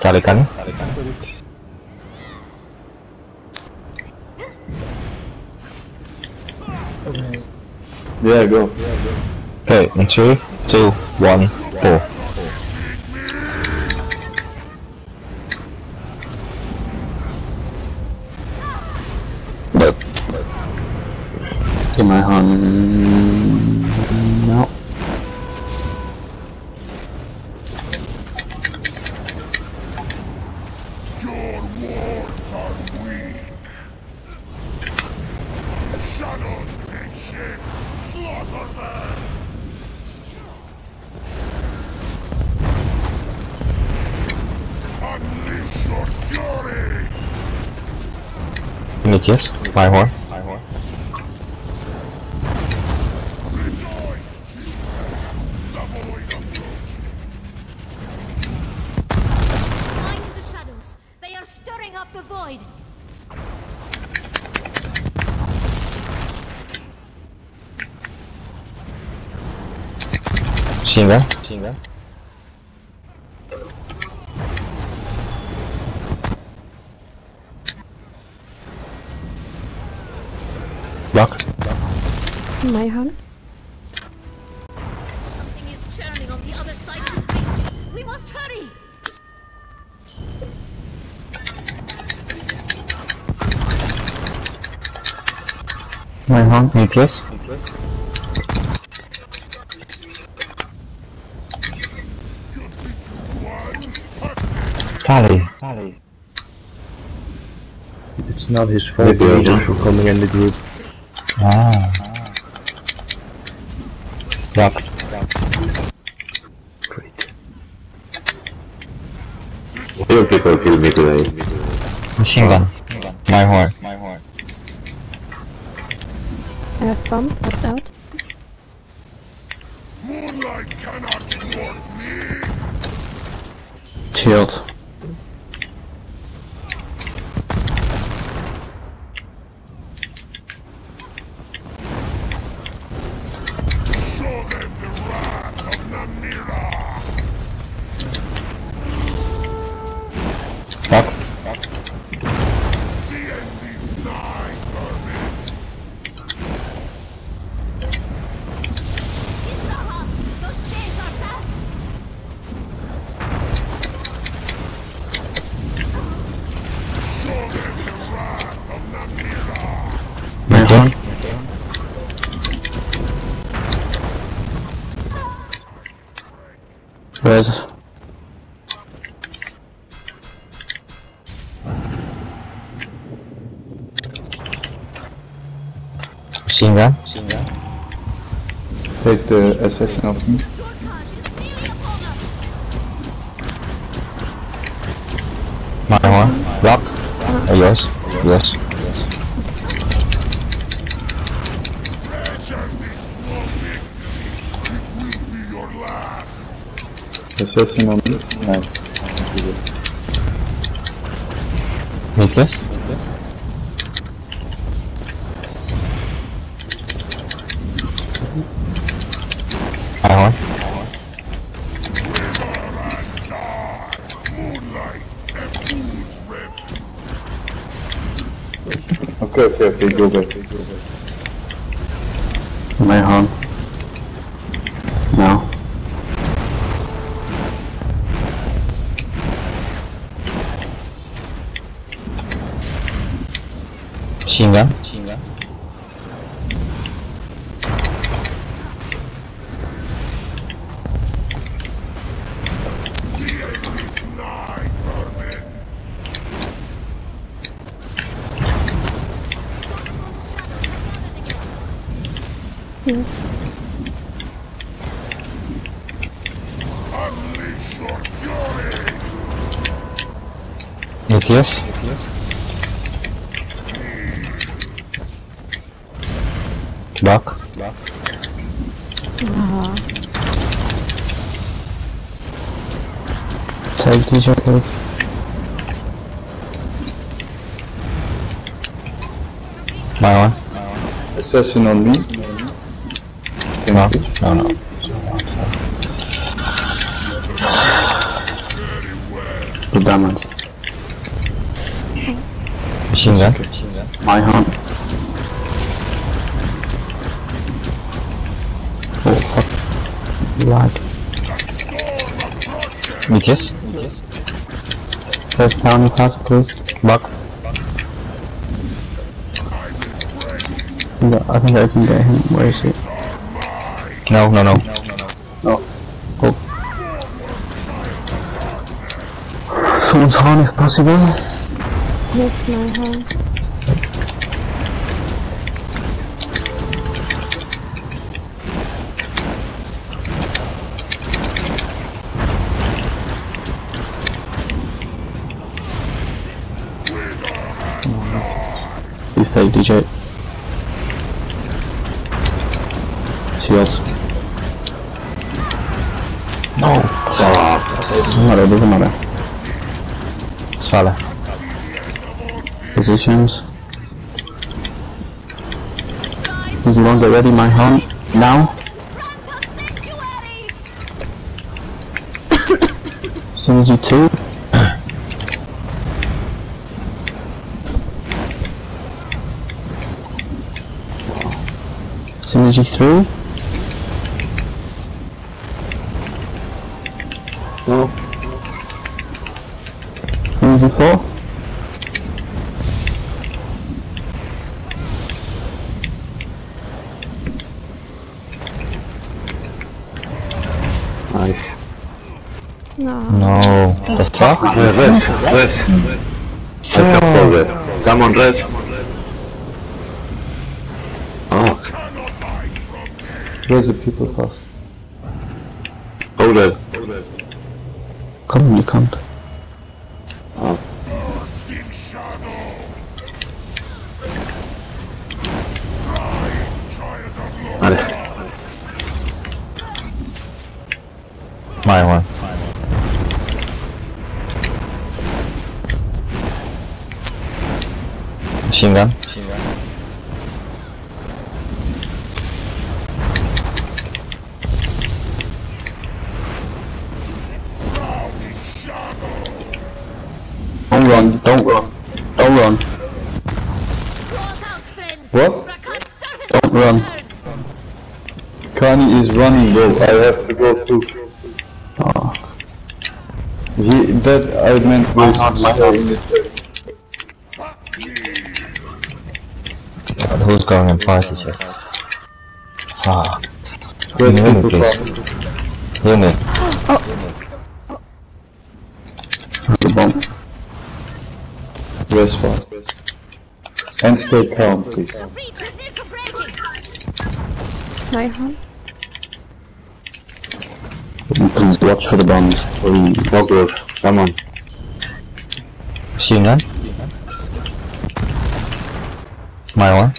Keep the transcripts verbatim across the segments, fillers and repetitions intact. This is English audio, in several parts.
Tarikan. Yeah, go. Okay, in three, two, one, go. Được. Thì mày hòn no. Meteors, my horn. Blind the shadows. They are stirring up the void. Shinra. Shinra. Block. My hand. Something is churning on the other side of the breach. We must hurry. My horn. Meteors. Tally. Tally. It's not his fault just for coming in the group. Ah. Block. Great. Few people kill me today. Machine gun. My horn. My horn. I have bomb. Watch out. Shield. Block. Sistraha, those shades are back. My horn. Res. Machine gun. Take the assassin off me. Gorkaj is really upon us. My horn. Block. Oh, yours. Yours. Assassin on me. Nice. Meteors. My horn. Okay, okay, okay, go back. Go back. My horn. No. Machine gun. Machine gun. Here. Meteors. Block. Block. Ah. Take the shield. My one. Assassin on me. Can No. I see? No. No. Good damage. Machine gun. My hunt. Oh fuck. Lag. B T S. First down, pass, please. Buck. Yeah, I think I can get him. Where is he? No, no, no. No. Oh. Someone's horn if possible. Yes, my home. Please save D J. Shields. No. Doesn't matter, doesn't matter. Swallow. Positions. If you want, get ready, my hunt. Now. Synergy two. Synergy three. No. Synergy four. Nice. No. No. The fuck? Res, res, res. Let's go for res. Come on, res. Oh, Where's the people fast? hold it. Come on, you can't. Oh. Vale. My one. Machine gun. Don't run, don't run, don't run, Cross out, friends. What? Rakan servant don't run. returned. Kani is running, bro. I have to go too. Oh, He, that I meant was stay in the God, who's going in party shit? Fuck. Where's Heal me, people please. fast? Heal me. the bomb. Rest fast. And stay calm, please. The breach is near to breaking. My home. Please watch for the bombs. Please. Focus. Come on. Machine gun. My one.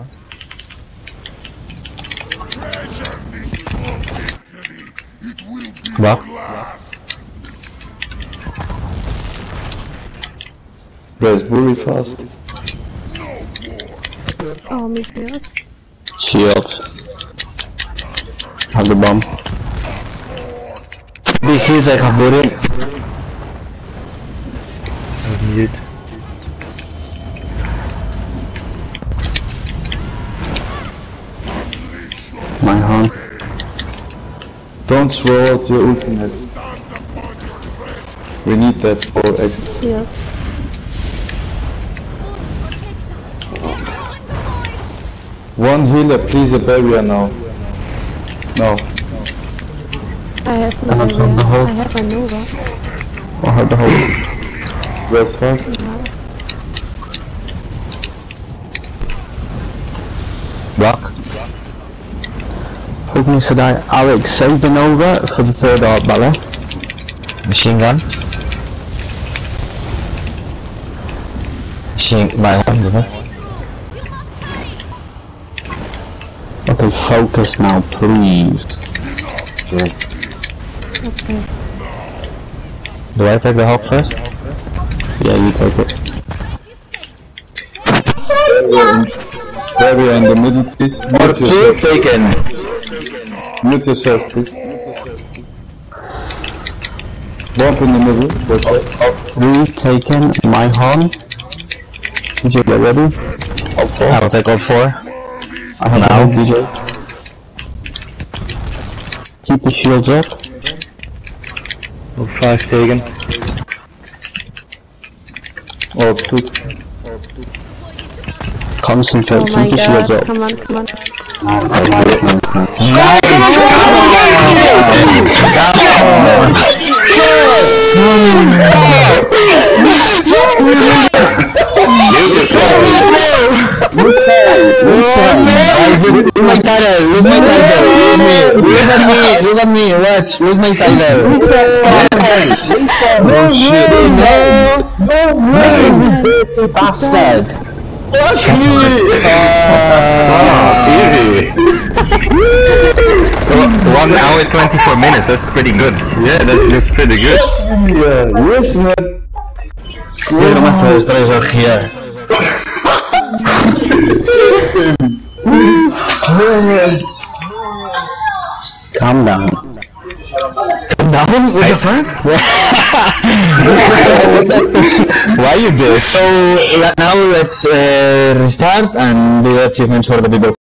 Buck. Rest very fast. Oh, me feels. Shields. Have the bomb. Be he's like a bullet. Mute. My hand. Don't throw out your ultimates. We need that for exit. Shield. One healer, please, a barrier now. No. I have And I'm on Nova. the hole. I have a Nova. I'll have the whole. Rest fast. Block. Hope needs to die. Alex, save the Nova for the third art ballet. Machine gun. Machine. My one, isn't it? Okay, focus now, please. Yeah. Okay. Do I take the hawk first? Yeah, you take it. Barrier in the middle, please. Mute yourself. taken. Mute yourself, please. Bump in the middle. That's it. Three taken, my horn. D J, get ready. All four. I'll take all four. I have Now. now. D J. Keep the shields up. All five taken. All six. Concentrate, Oh keep my the shields god, up. come on, come on. Look my title, look my title. Look at me, look at me, watch, look my title. Oh shit. No, no, bastard. Oh, easy. One hour twenty-four minutes. That's pretty good. Yeah, that's, that's pretty good. Yeah, yes man. Quiero más de tres orgías. Calm down. Calm down? What the fuck? Why you do? So, now let's uh, restart and do achievements for the people.